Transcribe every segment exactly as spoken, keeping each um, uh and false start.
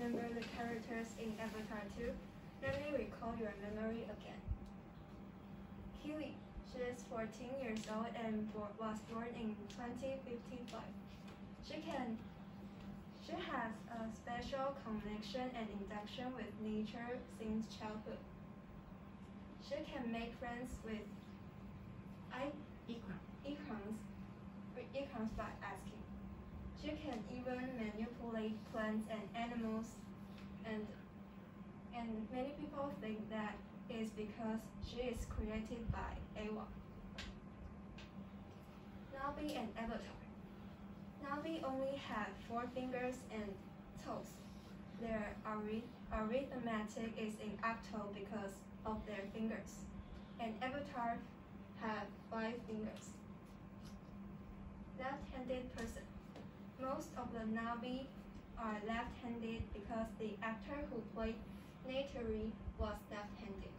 remember the characters in Avatar two, let me recall your memory again. Keely, she is fourteen years old and was born in twenty fifty-five. She can She has a special connection and induction with nature since childhood. She can make friends with icons, icons by asking. She can even manipulate plants and animals, and and many people think that is because she is created by Awa. Navi and Avatar. Navi only have four fingers and toes. Their arith arithmetic is in octal because of their fingers, and Avatar have five fingers. Left-handed person. Most of the Navi are left-handed because the actor who played Neytiri was left-handed.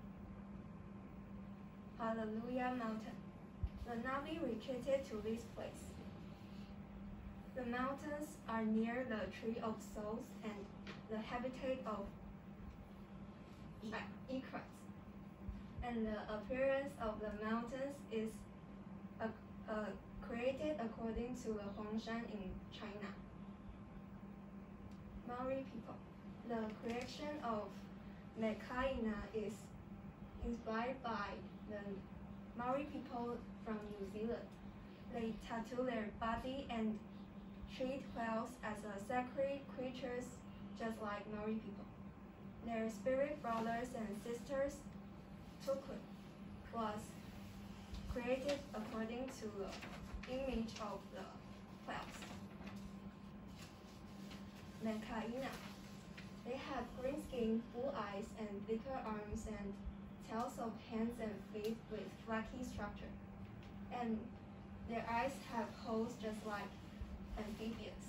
Hallelujah Mountain. The Navi retreated to this place. The mountains are near the Tree of Souls and the habitat of Ikrans. And the appearance of the mountains is uh, uh, created according to the Huangshan in China. Maori people. The creation of Metkayina is inspired by the Maori people from New Zealand. They tattoo their body and treat whales as a sacred creatures just like Maori people. Their spirit brothers and sisters, Tukun, was created according to the image of the whales. Metkayina. They have green skin, blue eyes, and thicker arms and tails of hands and feet with flaky structure. And their eyes have holes just like amphibians.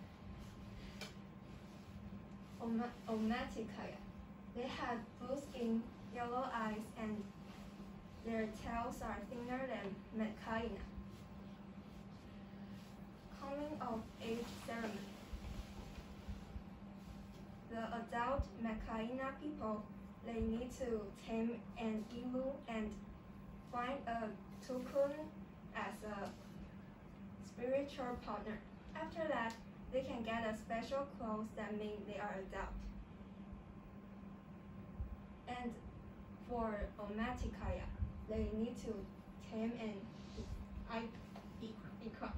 Omaticaya. They have blue skin, yellow eyes, and their tails are thinner than Metkayina. Coming of age ceremony. The adult Metkayina people, they need to tame an ilu and find a tukun as a spiritual partner. After that, they can get a special clothes that mean they are adult. And for Omaticaya, they need to tame an ikram.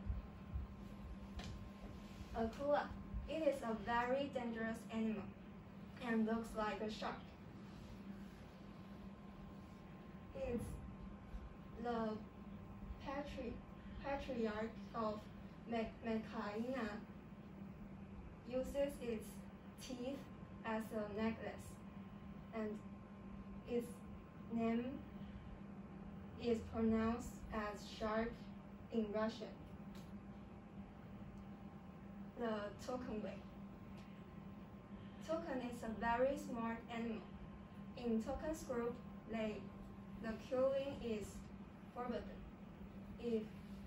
Akula. It is a very dangerous animal and looks like a shark. It's the patri patriarch of Metkayina uses its teeth as a necklace, and its name is pronounced as shark in Russian. The Token way. Token is a very smart animal. In Token's group, they, the killing is forbidden. If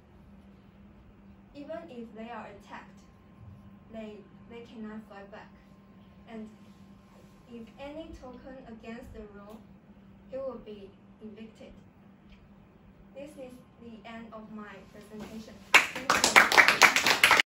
even if they are attacked, they they cannot fight back. And if any token against the rule, it will be evicted. This is the end of my presentation. Thank you.